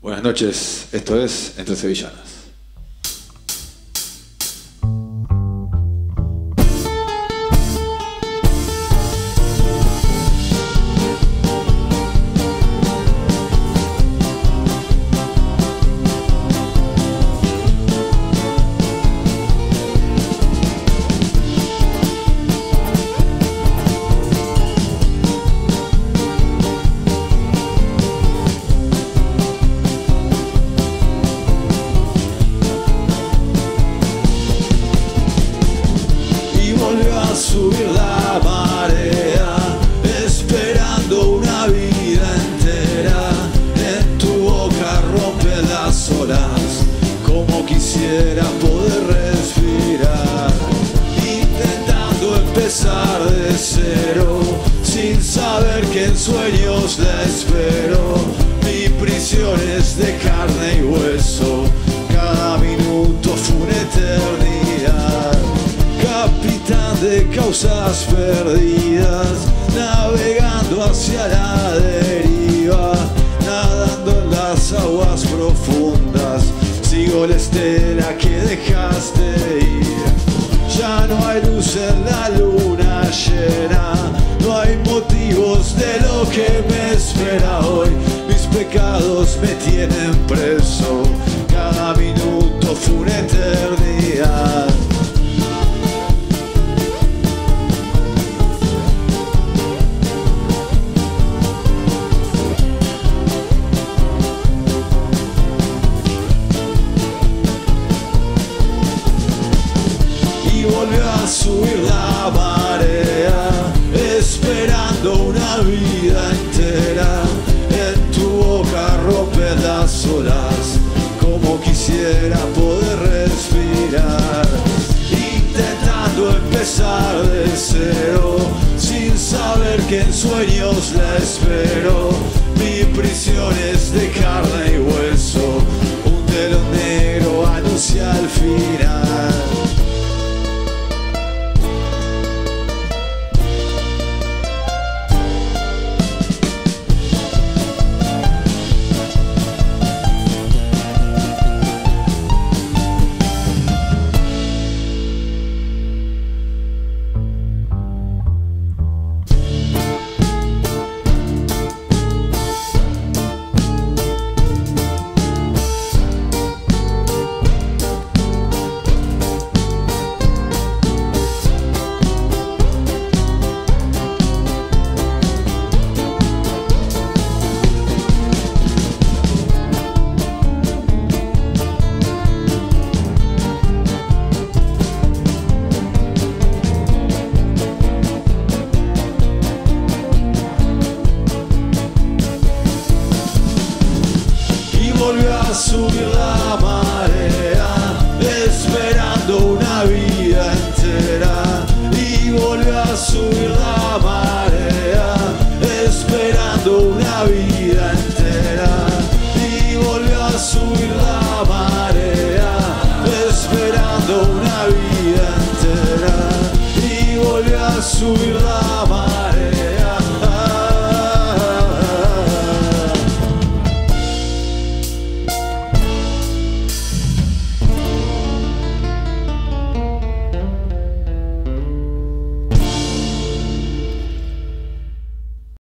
Buenas noches, esto es Entre Sevillanas. Subir la marea, esperando una vida entera. En tu boca rompe las olas, como quisiera poder respirar. Intentando empezar de cero, sin saber que en sueños la espero. Mi prisión es de carne y hueso, cada minuto fue una eternidad. Capitán de causas perdidas, navegando hacia la deriva, nadando en las aguas profundas, sigo la estela que dejaste ir. Ya no hay luz en la luna llena, no hay motivos de lo que me espera hoy. Mis pecados me tienen preso, cada minuto fue una eternidad. Volvió a subir la marea, esperando una vida entera. En tu boca rompe las olas, como quisiera poder respirar. Intentando empezar de cero, sin saber que en sueños la espero. Mi prisión es de carne y hueso, un telón negro anuncia el final. Volvió a subir la marea, esperando una vida entera. Y volvió a subir la marea, esperando una vida entera.